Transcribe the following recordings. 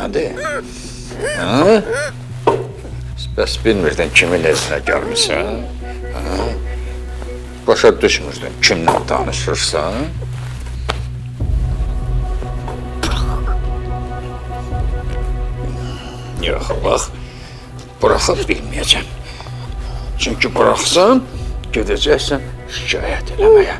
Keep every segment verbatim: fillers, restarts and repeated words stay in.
Nədir? Ha? Bəs bilmirdən kimin evinə gəlmişsən? Ha? Başa düşmürdən kimlə danışırsan? Yox, bax, buraxa bilməyəcəm. Çünki buraxsam, gedəcəksən şikayət eləməyə.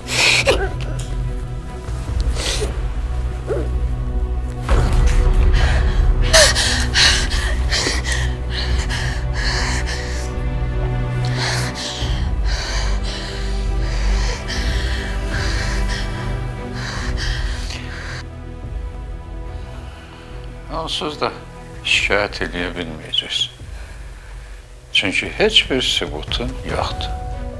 Onsuz da şikayət eləyə bilməyəcəksin. Çünki heç bir sübutun yoxdur.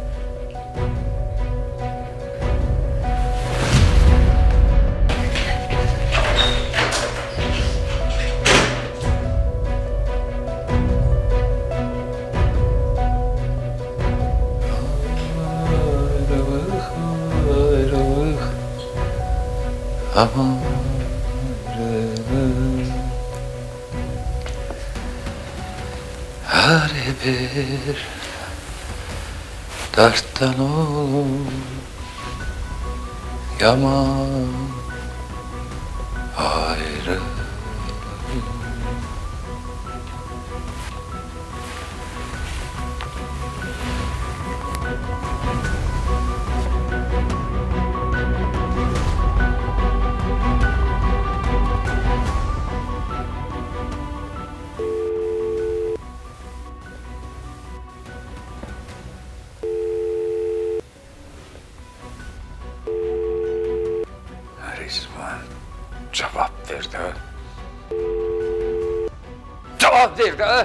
Ayrılıq, ayrılıq, her bir dertten olur yaman ayrı. Cevap ver de. Cevap ver de.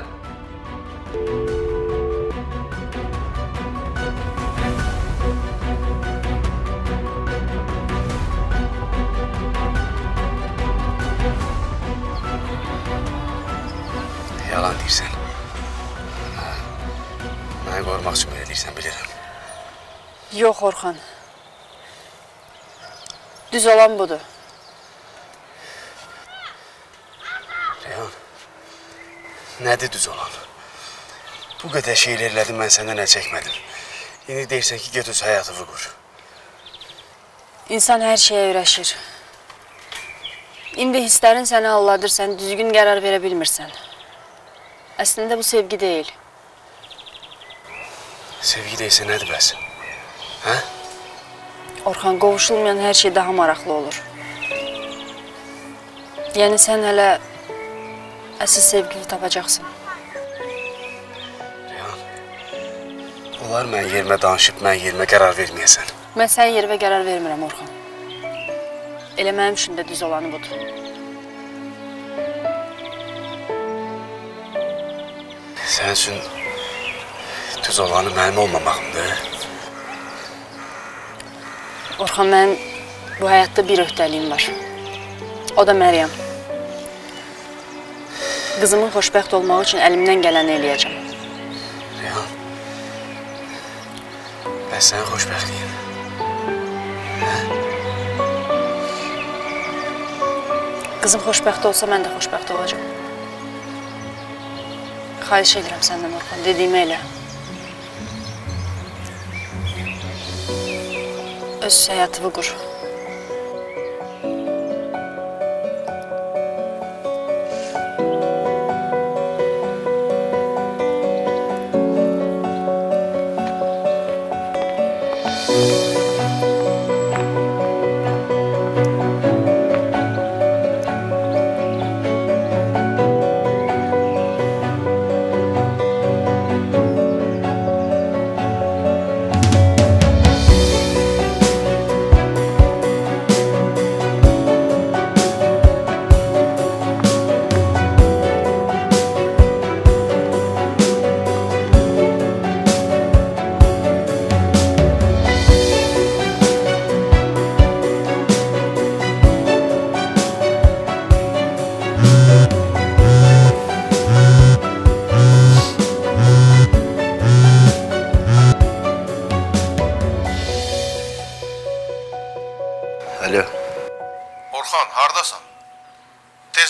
Yalan deyirsən. Məni qorumaq üçün belə deyirsən, bilirəm. Yox, Orxan. Düz olan budur. Nədir düz olan? Bu qədər şeylər elədim, mən səndən əl çəkmədim. İndi deyirsən ki, get öz həyatını qur. İnsan hər şeyə öyrəşir. İndi hisslərin səni alladır, sən düzgün qərar verə bilmirsən. Əslində bu sevgi deyil. Sevgi deyilsə nədir bəs? Hə? Orxan, qovuşulmayan hər şey daha maraqlı olur. Yəni sən hələ əsl sevgini tapacaqsın. Reyhan, onlar mən yerimə danışıb, mən yerimə qərar verməyəsən. Mən sənin yerimə qərar vermirəm, Orxan. Elə mənim üçün də düz olanı budur. Sənin üçün düz olanı mənim olmamağımdır. Orxan, mənim bu həyatda bir öhdəliyim var. O da Məryəm. Qızımın xoşbəxt olmaq üçün əlimdən gələni eləyəcəm. Reyhan, bəs sənin xoşbəxtliyin? Hə? Qızım xoşbəxt olsa, mən də xoşbəxt olacam. Xahiş edirəm səndən, Orxan, dediyimi elə. Öz həyatını qur.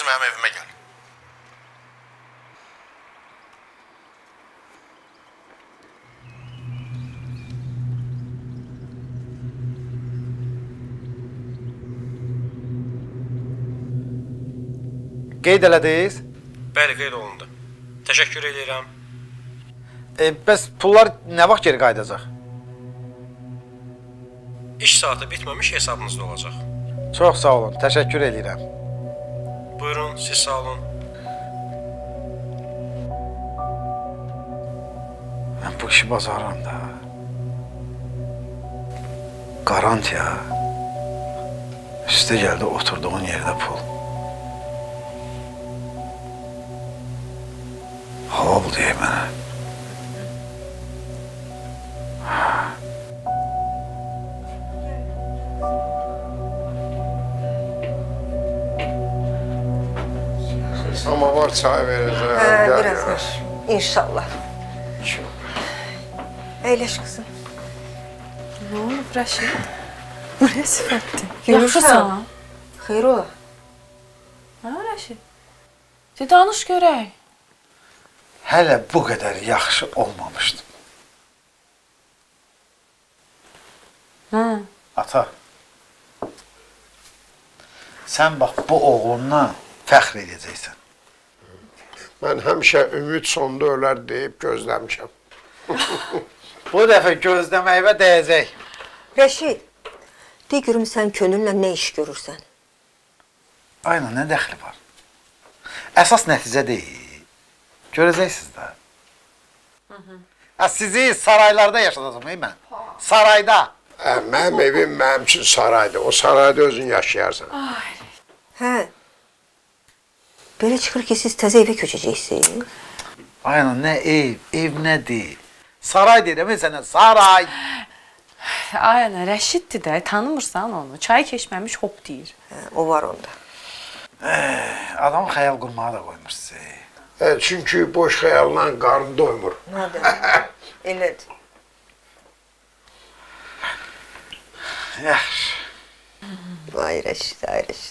mənim evimə gəl. Qeyd elədiniz? Bəli, qeyd olundu. Təşəkkür edirəm. E, bəs pullar nə vaxt geri qayıdacaq? İş saatı bitməmiş hesabınızda olacaq. Çox sağ olun, təşəkkür edirəm. Buyurun, siz sağ olun. Mən bu işi bacarıram da. Garantiya. Üstə gəldi oturduğun yerdə pul. Hava bu deyək mənə. Samavar çay verəcək. Hə, biraz ver. İnşallah. Əyləş qızım. Ne olub Rəşid? Bu nə sifətdir? Yaxşısan? Xeyr ola. Hə Rəşid? De danış görək. Hələ bu qədər yaxşı olmamışdım. Hə. Ata, sən bax bu oğlunla fəxr edəcəksən. Mən həmişə ümid sonda ölər deyib gözləmişəm. Bu dəfə gözləməyivə dəyəcək. Rəşid, de görüm sən könüllə nə iş görürsən? Aynen, nə dəxli var? Əsas nəticə deyil. Görəcəksiniz də. Hı sizi saraylarda yaşadacağım, ey mən. Sarayda. Ə, mənim evim mənim üçün saraydır. O sarayda özün yaşayarsan. Hə. Belə çıxır ki, siz təzə evə köçəcəksiniz. Aynen, nə ev, ev nədir? Saray deyirəm, sənə saray. Aynen, Rəşiddir də, tanımırsan onu. Çay keçməmiş hop deyir. Hə, o var onda. Adam xəyal qurmağa da qoymur sizi. Ə, çünki boş xəyalla qarın doymur. Nədir? Elədir. Yaxşı. Vay Rəşid, ay Rəşid.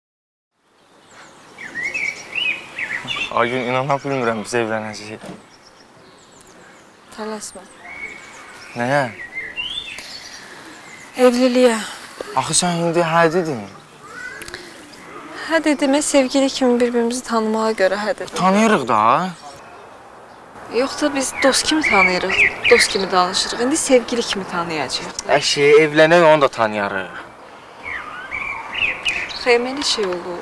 Aygün, inana bilmirəm biz evlənəcəyik. Tələsmə. Nəyə? Evliliyə. Axı sən indi hə dedin. Hə dedimə sevgili kimi bir-birimizi tanımağa görə hə dedim. Tanıyırıq da. Yoxsa biz dost kimi tanıyırıq, dost kimi danışırıq. İndi sevgili kimi tanıyacağıq. Əşi, evlənək onu da tanıyarıq. Xeyməli şey olur.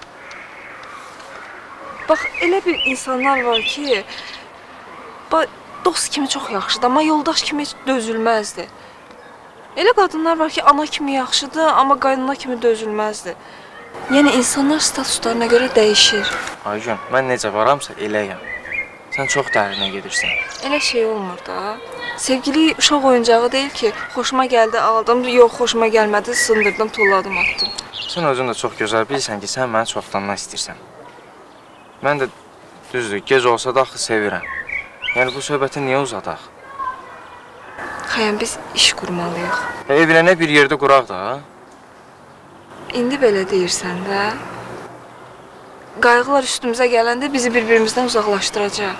Bax, elə bir insanlar var ki, bax, dost kimi çox yaxşıdır, amma yoldaş kimi heç dözülməzdir. Elə qadınlar var ki, ana kimi yaxşıdır, amma qaynana kimi dözülməzdir. Yəni, insanlar statuslarına görə dəyişir. Aygün, mən necə varamsa eləyəm. Sən çox dərinə gedirsən. Elə şey olmur da. Sevgili uşaq oyuncağı deyil ki, xoşuma gəldi, aldım, yox, xoşuma gəlmədi, sındırdım, tulladım, atdım. Sən özün də çox gözəl bilirsən ki, sən məni çoxdandan istəyirsən. Mən də düzdür, gec olsa da axı sevirəm. Yəni, bu söhbəti niyə uzadaq? Xəyəm, biz iş qurmalıyıq. E, evlənə bir yerdə quraq da. İndi belə deyirsən də, qayğılar üstümüzə gələndə bizi bir-birimizdən uzaqlaşdıracaq.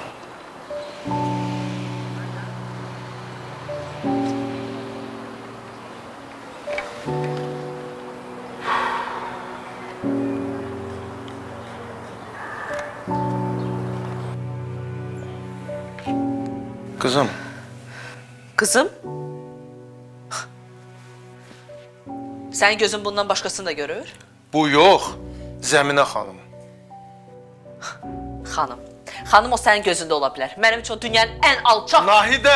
Qızım. Kızım? Sənin gözün bundan başqasını da görür? Bu yox, Zəminə xanım. Xanım. Xanım o sənin gözündə ola bilər. Mənim üçün o dünyanın ən alçaq... Nahidə!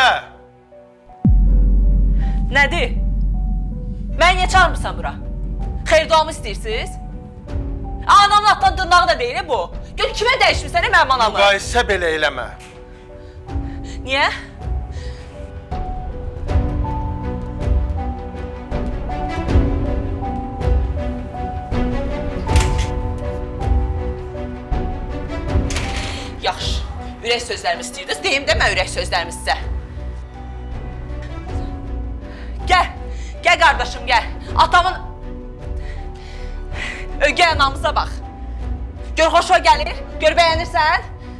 Nədir? Məni niyə çağırmırsan bura? Xeyir duamı istəyirsiniz? Anamın atdan dırnağı da deyil bu. Gör kimə dəyişmirsən mənim anamı? Müqayisə belə eləmə. Niyə? Yaxşı, ürək sözlərimi istəyirdiniz, deyim də mən ürək sözlərimi sizə. Gəl, gəl qardaşım, gəl. Atamın ögey anamıza bax. Gör xoşuna gəlir, gör bəyənirsən.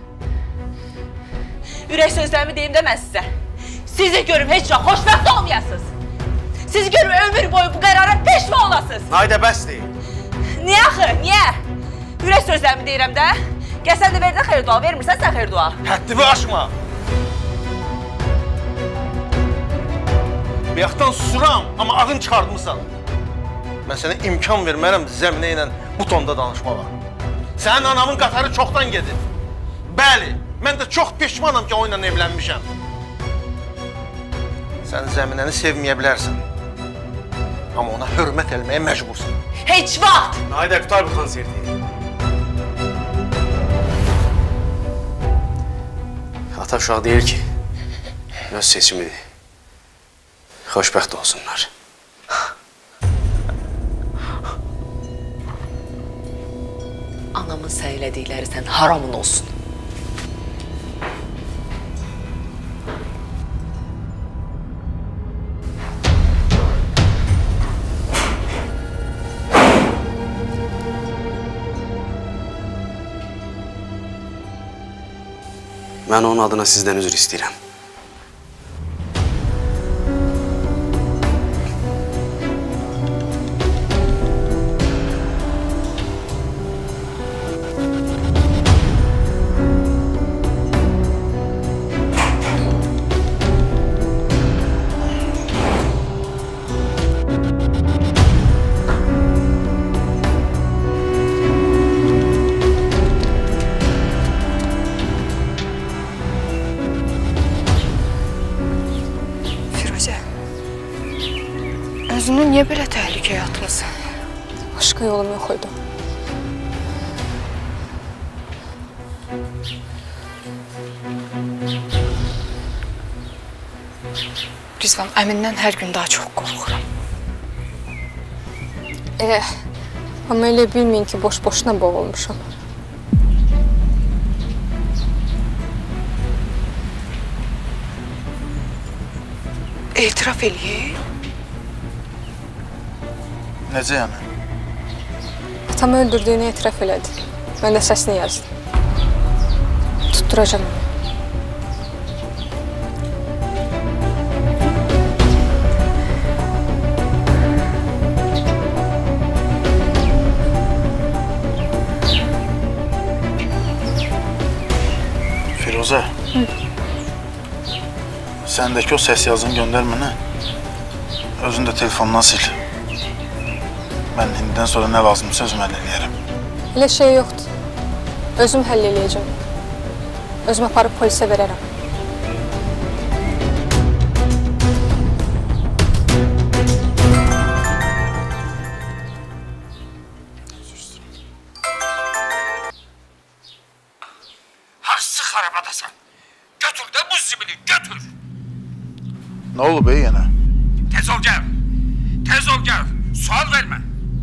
Ürək sözlərimi deyim də mən sizə. Sizi görüm heç vaxt xoşbəxt olmayasınız. Sizi görüm ömür boyu bu qərara peşman olasınız. Naidə bəsdir. Niyə axı, niyə? Ürək sözlərimi deyirəm də. Gəl sən də ver də xeyir dua, vermirsən sən xeyir dua. Həddimi aşma. Bayaqdan susuram, amma ağın çıxardımısan. Mən sənə imkan vermərəm Zəminə ilə bu tonda danışmağa. Sənin anamın qatarı çoxdan gedir. Bəli, mən də çox peşmanam ki, onunla evlənmişəm. Sən Zəminəni sevməyə bilərsən. Amma ona hörmət eləməyə məcbursan. Heç vaxt! Naidə, qutar bu konserti. Ata uşaq deyir ki, öz seçimidir. Xoşbəxt olsunlar. Anamın səylədikləri sən haramın olsun. Mən onun adına sizdən üzr istəyirəm. Özünü niyə belə təhlükəyə atmısan? Başqa yolum yox idi. Rizvan, Əmindən hər gün daha çox qorxuram. Eh, amma elə bilməyin ki, boş-boşuna boğulmuşam. Etiraf eləyək. Necə yəni? Atamı öldürdüyünü etiraf elədi. Mən də səsini yazdım. Tutturacam onu. Firuzə. Hı. Səndəki o səs yazını göndər mənə. Özün də telefondan sil. Mən indidən sonra nə lazımsa özüm həll eləyərəm. Elə şey yoxdur. Özüm həll eləyəcəm. Özüm aparıb polisə verərəm. Hansı xarabadasan? Götür də bu zibili, götür! Nə olub ey yenə? Tez ol gəl! Tez ol gəl! Sual vermə!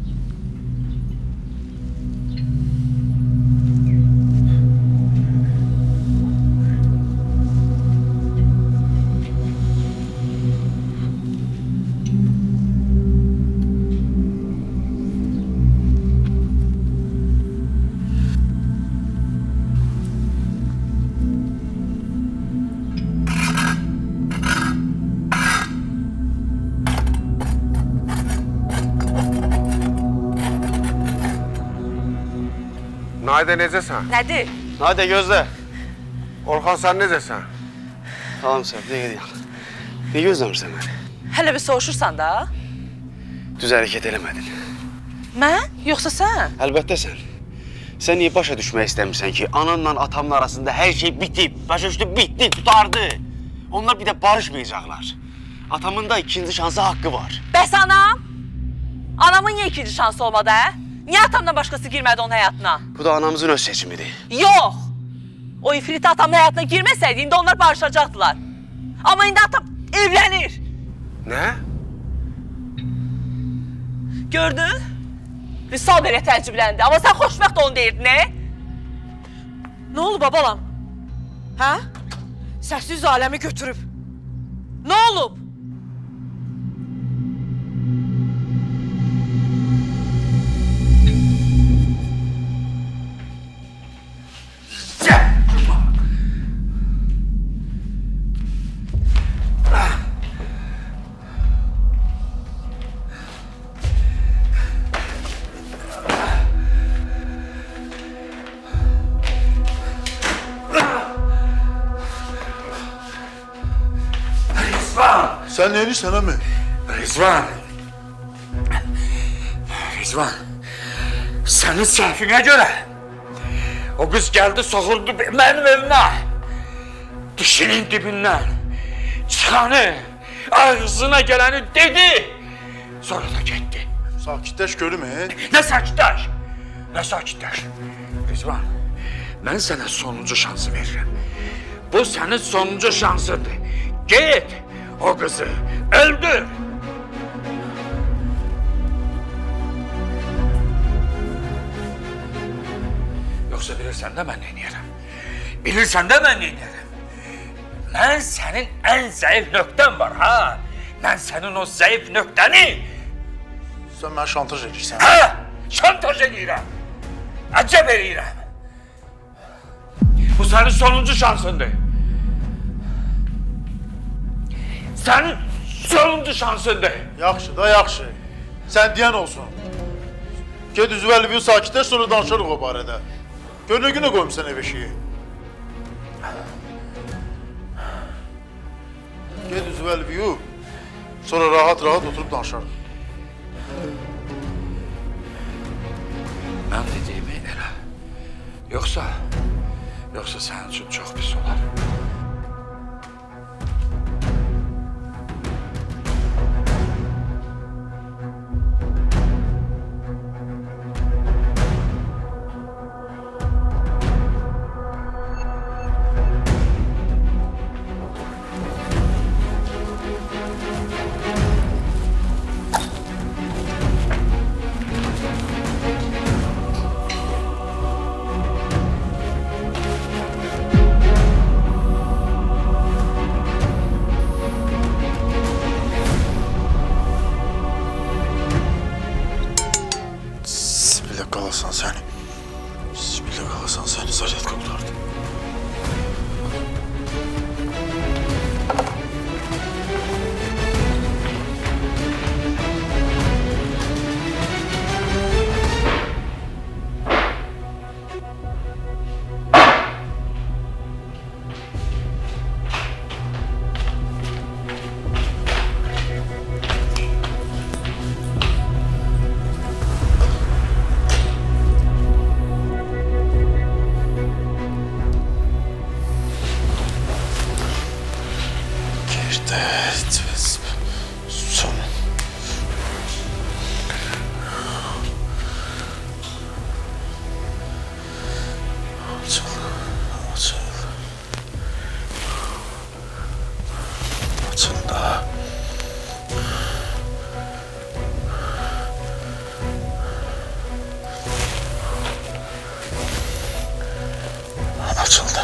Naidə necəsən? Nədir? Naidə gözlə. Orxan sən necəsən? Tamam sən, bir dəqiqə. Niyə gözləmirsən məni? Hələ bir soruşursan da. Düz hərəkət eləmədin. Mən? Yoxsa sən? Əlbəttə sən. Sən niyə başa düşmək istəmirsən ki, ananla atamın arasında hər şey bitib, başa düşdü, bitdi, tutardı. Onlar bir də barışmayacaqlar. Atamın da ikinci şansı haqqı var. Bəs anam? Anamın niyə ikinci şansı olmadı, hə? Niyə atamdan başqası girmədi onun həyatına? Bu da anamızın öz seçimidir. Yox! O ifrit atamın həyatına girməsəydi, indi onlar barışacaqdılar. Amma indi atam evlənir. Nə? Gördün? Vüsal belə təəccübləndi, amma sən xoşbəxt onu deyirdin, ne? Nə olub babalam? Hə? Səhsiz aləmi götürüb. Nə olub? Sen ne erirsen mi? Rizvan. Rizvan. Senin səhvinə görə o kız geldi sokuldu benim evime. Dişinin dibinden çıkanı, ağzına geleni dedi. Sonra da gitti. Sakitleş görüm he. Ne sakitleş? Ne sakitleş? Rizvan, ben sana sonuncu şansı veririm. Bu senin sonuncu şansındır. Git o kızı öldür. Yoksa bilirsen de ben ne yerim. Bilirsen de ben ne yerim. Ben senin en zayıf nöqtən var ha. Ben senin o zayıf nöqtəni... Sen bana şantaj edirsən. Ha! Şantaj edirəm. Əcəb edirəm. Bu senin sonuncu şansındır. Senin sonuncu şansındır. Yaxşı da yaxşı. Sen diyen olsun. Ged üzvəli bir sakitleş sonra danışırıq o barədə. Gör ne günə qoymuşsan ev eşiyi. Ged üzvəli bir sonra rahat rahat oturup danışarıq. Ben dediğimi elə. Yoksa, yoksa senin için çok pis olar. Sibile kalasan seni. Sibile kalasan seni zaryat kurtardı. Açıldı.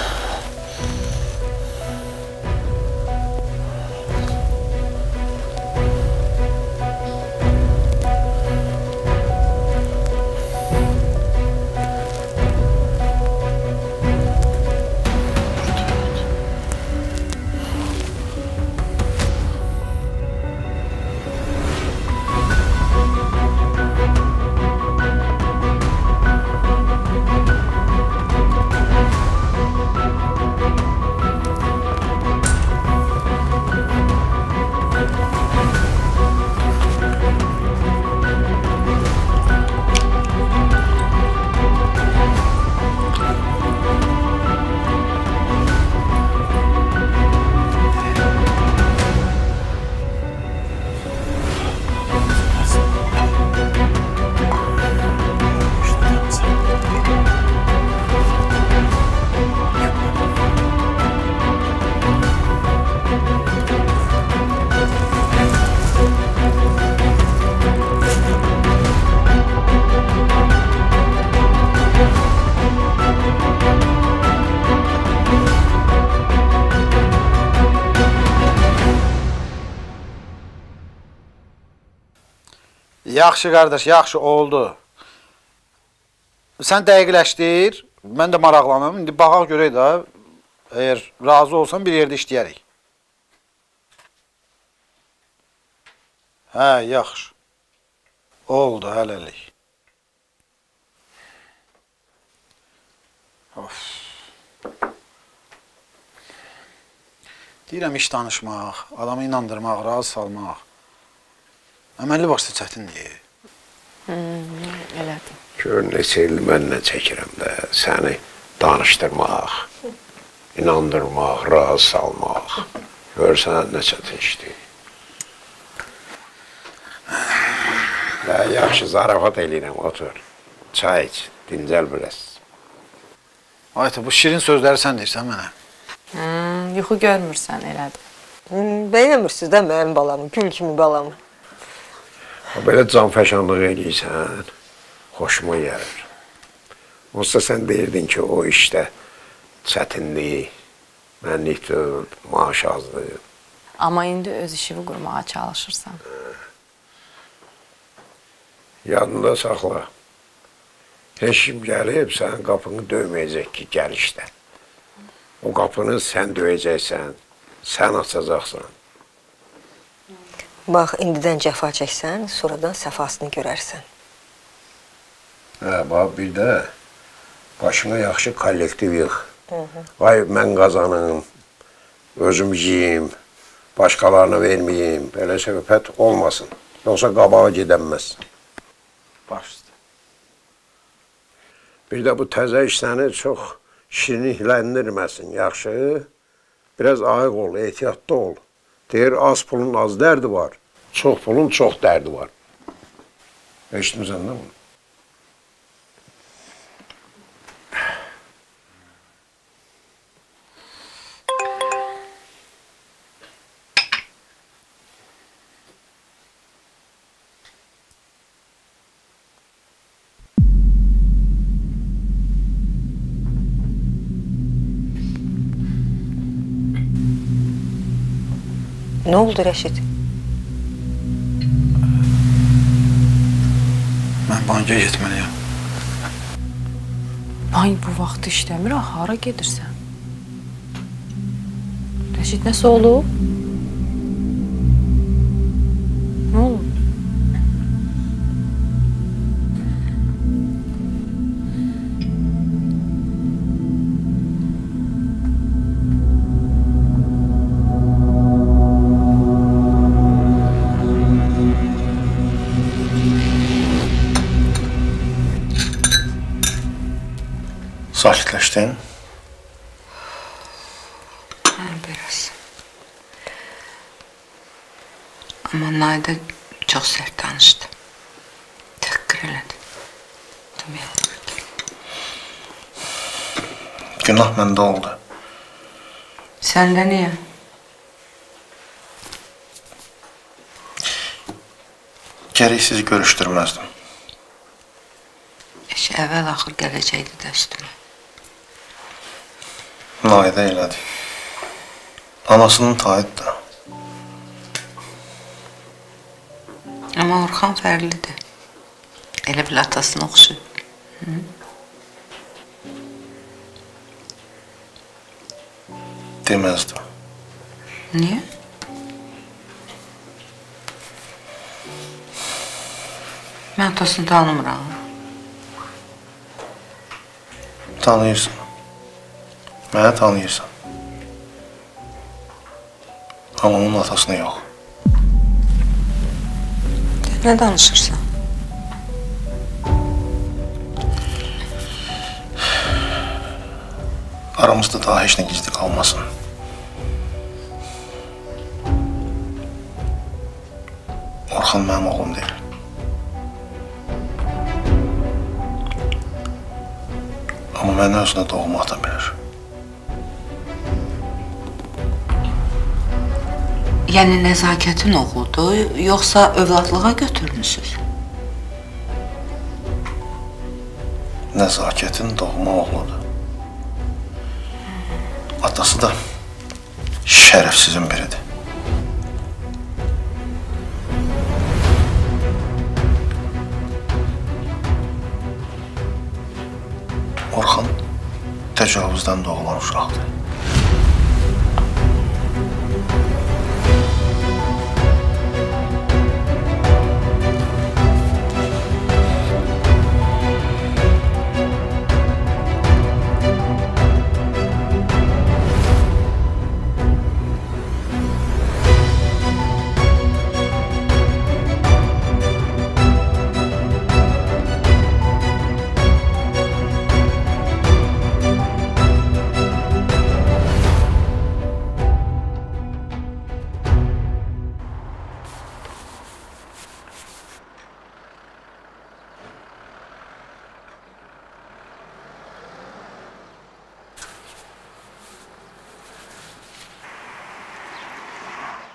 Yaxşı qardaş, yaxşı oldu. Sən dəqiqləşdir, mən də maraqlanım. İndi baxaq görək də, əgər razı olsan bir yerdə işləyərik. Hə, yaxşı. Oldu, hələlik. Of. Deyirəm iş danışmaq, adamı inandırmaq, razı salmaq. Əməlli başlı çətindir. Hmm, elədir. Gör neçə il mənlə çəkirəm də səni danışdırmaq, inandırmaq, razı salmaq. Görsən nə çətin işdir. Ya, yaxşı zarafat eləyirəm, otur. Çay iç, dincəl biraz. Ayta, bu şirin sözləri sən deyirsən mənə. Hmm, yuxu görmürsən, elədir. Hmm, bəyənmirsiniz də mənim balamı, gül kimi balamı. Belə canfəşanlıq eləyirsən, xoşuma gəlir. Olsa sən deyirdin ki, o işdə çətinlik, mənlik deyil, maaş azdır. Amma indi öz işini qurmağa çalışırsan. Yadında saxla. Heç kim gəlib, sənin qapını döyməyəcək ki, gəl işdə. O qapını sən döyəcəksən, sən açacaqsan. Bax, indidən cəfa çəksən, sonradan səfasını görərsən. Hə, bax, bir də başına yaxşı kollektiv yığ. Vay, mən qazanım, özüm yiyim, başqalarına verməyim, belə söhbət olmasın. Yoxsa qabağa gedənməz. Başdır. Bir də bu təzə iş səni çox şirinlikləndirməsin, yaxşı? Biraz ayıq ol, ehtiyatlı ol. Deyir, az pulun az dərdi var, çox pulun çox dərdi var. Eşitmirsən də bunu? Nə oldu Rəşid? Mən banka getməliyəm. Bank bu vaxt işləmir, hara gedirsən? Rəşid, nəsə olub? Nə olub? Sakitləşdin? Hə, biraz. Amma Nayda çox sərt danışdı. Təhqir elədi. Demək. Günah məndə oldu. Səndə niyə? Gərək sizi görüşdürməzdim. Eş, əvvəl axır gələcəkdi də üstümə. Nayda elədi. Anasının tayıdı da. Amma Orxan fərlidir. Elə bil atasını oxşuyur. Deməzdim. Niyə? Mən atasını tanımıram. Tanıyırsan. Mənə tanıyırsan. Amma onun atasını yox. Nə danışırsan? Aramızda daha heç nə gizli qalmasın. Orxan mənim oğlum deyil. Amma məni özünə doğma ata bilir. Yəni nəzakətin oğludur, yoxsa övladlığa götürmüsünüz? Nəzakətin doğma oğludur. Atası da şərəfsizin biridir. Orxan təcavüzdən doğulan uşaqdır.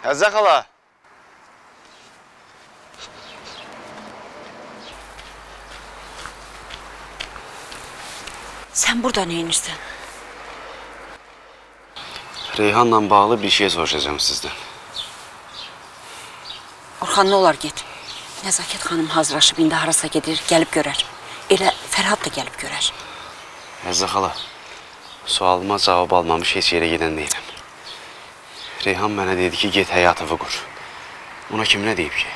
Əzzə xala. Sən burada nə edirsən? Reyhanla bağlı bir şey soruşacağım sizdən. Orxan, nə olar get. Nəzakət xanım hazırlaşıb indi harasa gedir, gəlib görər. Elə Fərhad da gəlib görər. Əzzə xala, sualıma cavab almamış heç yerə gedən deyiləm. Reyhan mənə dedi ki, get həyatını qur. Ona kim nə deyib ki?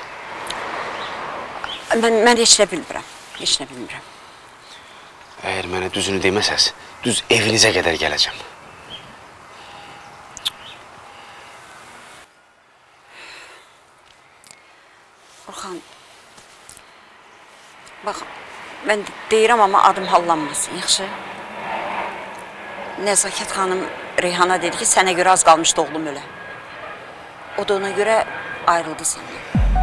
Mən, mən heç nə bilmirəm, heç nə bilmirəm. Əgər mənə düzünü deməsəz, düz evinizə qədər gələcəm. Orxan, bax, mən deyirəm amma adım hallanmasın, yaxşı? Nəzakət xanım Reyhana dedi ki, sənə görə az qalmışdı oğlum ölə. O da ona görə ayrıldı səndən.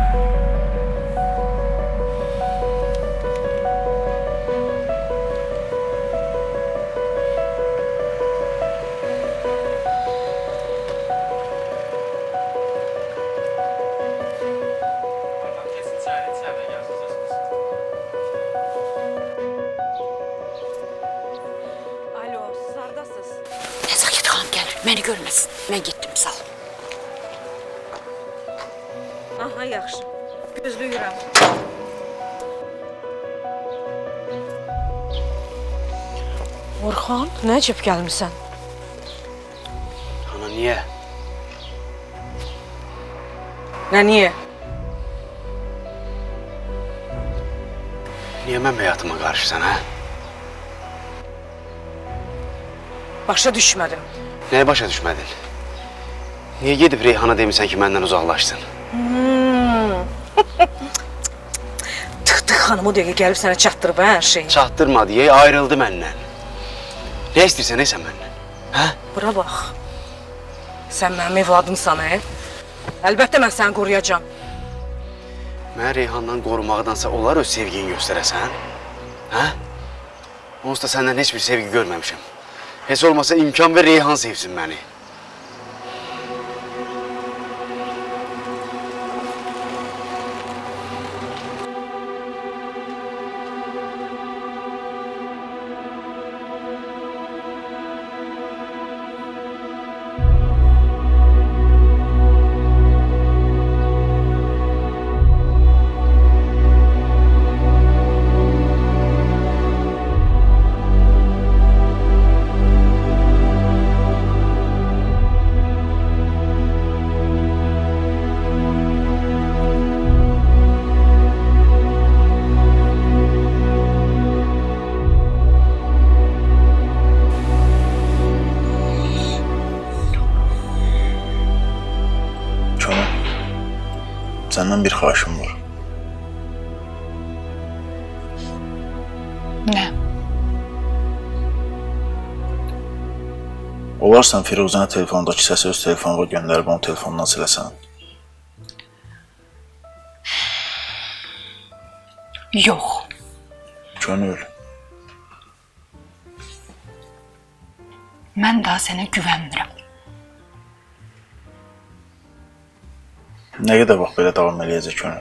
Məni görməsin. Mən getdim, sağ ol. Aha, yaxşı. Gözləyirəm. Orxan, nə əcəb gəlmişsən? Ana, niyə? Nə, niyə? Niyə mən həyatıma qarışsan, hə? Başa düşmədim. Nəyə başa düşmədin? Niyə gedib Reyhana demirsən ki, məndən uzaqlaşsın? Hmm. Tıx-tıx xanım o dəqiqə gəlib sənə çatdırıb hər şeyi. Çatdırmadı, ye, ayrıldı məndən. Nə istəyirsən, neysən məndən? Hə? Bura bax. Sən mənim evladımsan, hə? Əlbəttə mən səni qoruyacam. Mən Reyhandan qorumaqdansa onlar öz sevgini göstərəsən? Hə? Onsuz da səndən heç bir sevgi görməmişəm. Heç olmasa imkan ver Reyhan sevsin məni. Səndən bir xahişim var. Nə? Olarsan Firuzənə telefondakı səsi öz telefonuna göndərib onu telefonundan siləsən. Yox. Könül. Mən daha sənə güvənmirəm. Nə qədər vaxt belə davam eləyəcək könül?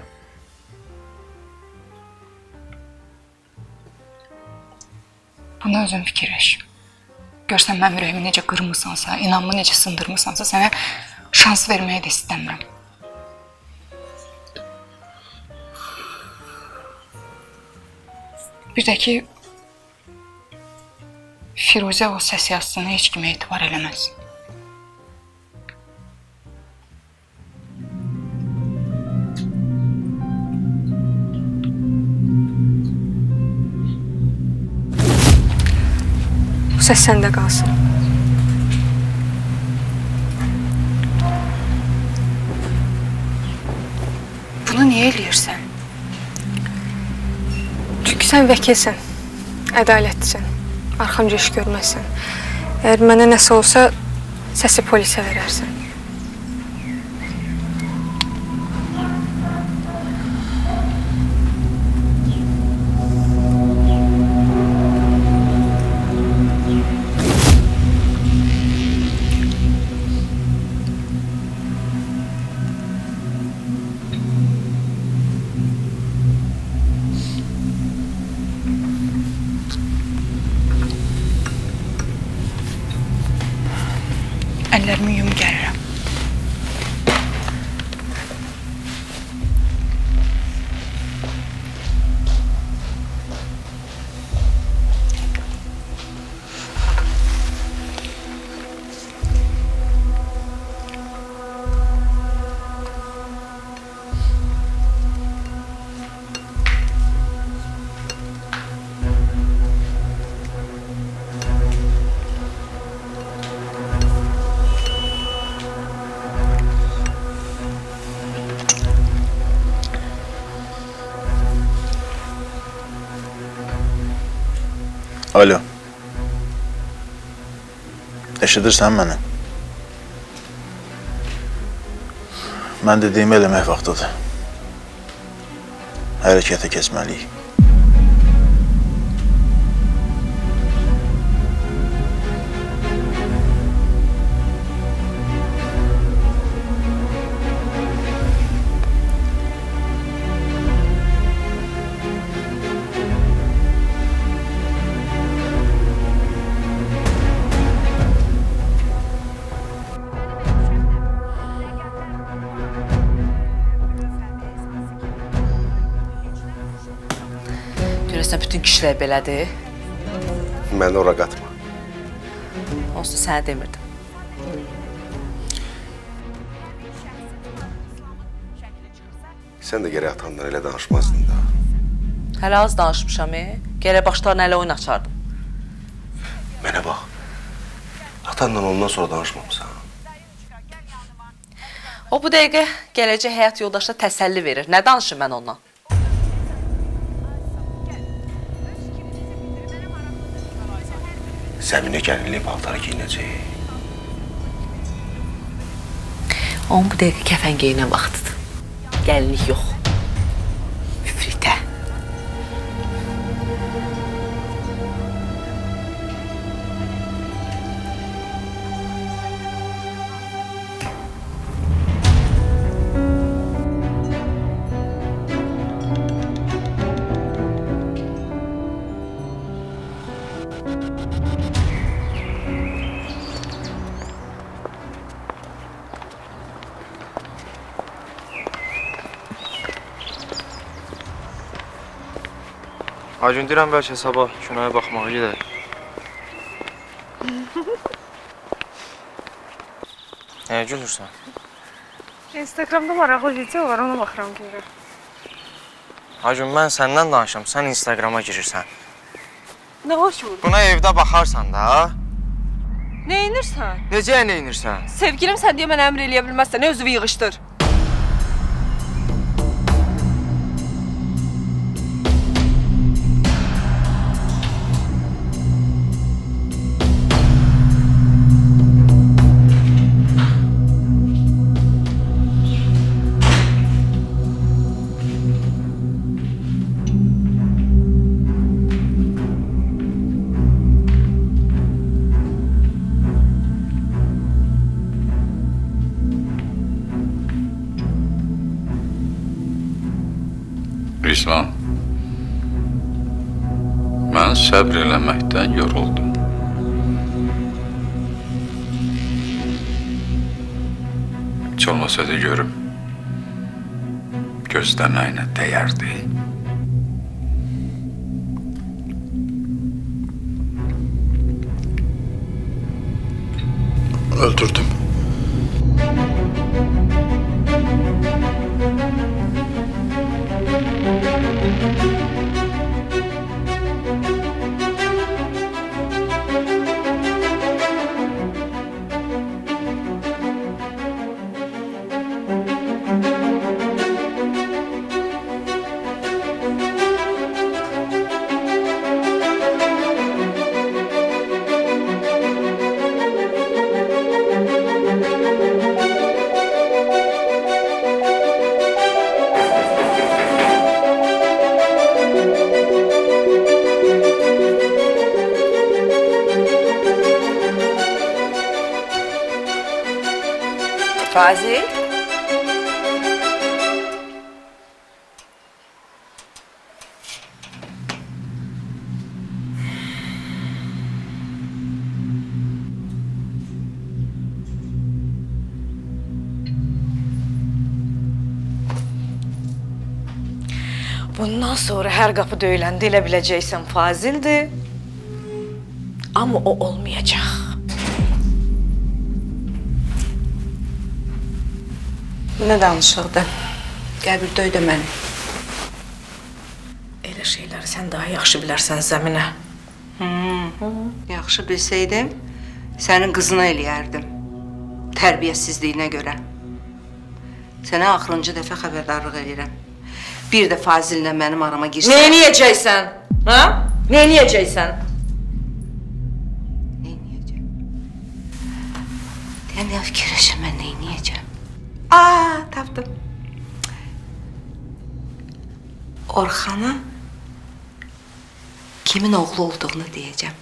Buna özün fikirləş. Görsən mənim ürəyimi necə qırmısansa, inanmı necə sındırmısansa, sənə şans verməyə də istəmirəm. Bir də ki, Firuzə o səs yazısına heç kimə etibar eləməz. Bu səs səndə qalsın. Bunu niyə eləyirsən? Çünki sən vəkilsən, ədalətlisən, arxamca iş görməzsən. Əgər mənə nəsə olsa, səsi polisə verərsən. əllərimi yum gəlirəm. Alo. Eşidirsən məni? Mən dediyimi eləmək vaxtıdır. Hərəkətə keçməliyik. Görəsən bütün kişilər belədir. Məni ora qatma. Onsuz da sənə demirdim. Sən də gərək atandan elə danışmazdın da. Hələ az danışmışam, e? Gərək başlarına elə oyun açardım. Mənə bax. Atandan ondan sonra danışmamısan. O bu dəqiqə gələcək həyat yoldaşına təsəlli verir. Nə danışım mən ondan? Zəminə gəlinli paltarı giyinəcək. Onun bu dəqiqə kəfən geyinə vaxtıdır. Gəlinlik yox. Müfritə. Acun deyirəm bəlkə sabah kinoya baxmağa gedək. Nəyə gülürsən? Instagramda maraqlı video var, ona baxıram görürəm. Acun, mən səndən danışam, sən Instagrama girirsən. Nə var ki burada? Buna evdə baxarsan da. Nə inirsən? Necə nə inirsən? Sevgilim sən deyə mənə əmr eləyə bilməzsən, nə özünü yığışdır. Rizvan, mən səbr eləməkdən yoruldum. Heç olmasa da görüm, gözləməyinə dəyərdi. Öldürdüm. Fazil? Bundan sonra hər qapı döyüləndə elə biləcəksən Fazildir. Amma o olmayacaq. Nə danışıqdır? Qəbir döydə məni. Elə şeyləri sən daha yaxşı bilərsən Zəminə. Hmm. Yaxşı bilsəydim, sənin qızına eləyərdim. Tərbiyəsizliyinə görə. Sənə axırıncı dəfə xəbərdarlıq edirəm. Bir də Fazillə mənim arama girsən... Neyniyəcəksən? Ha? Neyniyəcəksən? Neyniyəcəm? Deyəm, ya fikirləşəm, mən neyniyəcəm? Aa, tapdım. Orxana kimin oğlu olduğunu deyəcəm.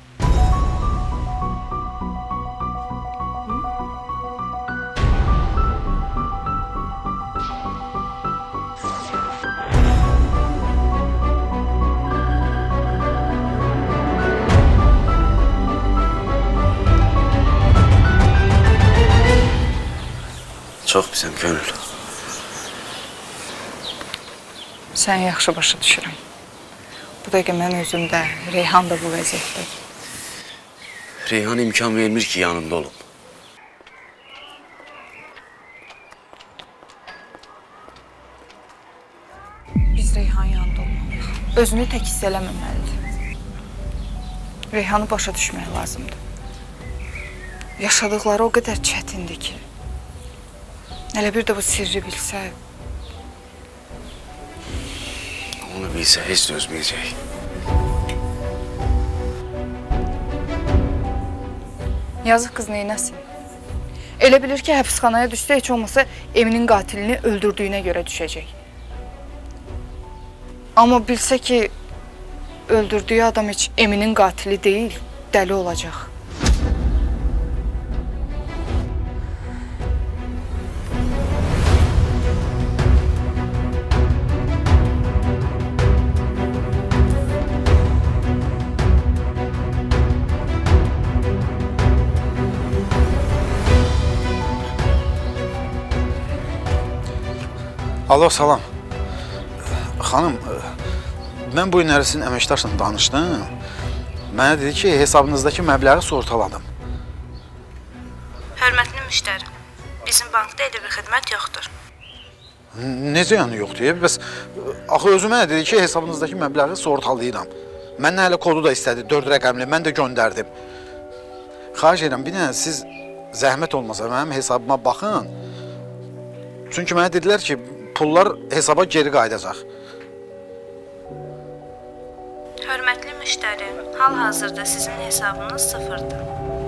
Çox pisəm, Könül. Sən yaxşı başa düşürəm. Bu dəqiqə mən özümdə, Reyhan da bu vəziyyətdə. Reyhan imkan vermir ki, yanımda olum. Biz Reyhan yanında olmalıyıq. Özünü tək hiss eləməməlidir. Reyhanı başa düşmək lazımdır. Yaşadıqları o qədər çətindir ki, elə bir də bu sirri bilsə... Onu bilsə heç dözməyəcək. Yazıq qız neynəsin? Elə bilir ki, həbsxanaya düşsə heç olmasa Eminin qatilini öldürdüyünə görə düşəcək. Amma bilsə ki, öldürdüyü adam heç Eminin qatili deyil, dəli olacaq. Alo, salam. Xanım, mən bu gün ərisin əməkdaşla danışdım. Mənə dedi ki, hesabınızdakı məbləği sortaladım. Hörmətli müştəri, bizim bankda elə bir xidmət yoxdur. Necə yəni yoxdur? Bəs, axı özü mənə dedi ki, hesabınızdakı məbləği sortalayıram. Məndən hələ kodu da istədi, dörd rəqəmli, mən də göndərdim. Xahiş edirəm, bir dənə siz zəhmət olmasa mənim hesabıma baxın. Çünki mənə dedilər ki, pullar hesaba geri qayıdacaq. Hörmətli müştəri, hal-hazırda sizin hesabınız sıfırdır.